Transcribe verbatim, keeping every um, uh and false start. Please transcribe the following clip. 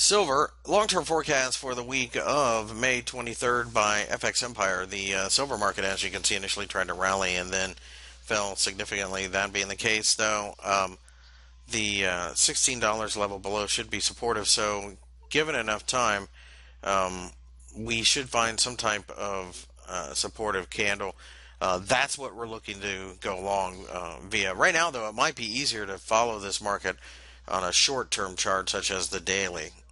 Silver, long-term forecast for the week of May twenty-third by F X Empire. The uh, silver market, as you can see, initially tried to rally and then fell significantly. That being the case, though, um, the uh, sixteen dollars level below should be supportive. So, given enough time, um, we should find some type of uh, supportive candle. Uh, that's what we're looking to go along uh, via. Right now, though, it might be easier to follow this market on a short-term chart, such as the daily.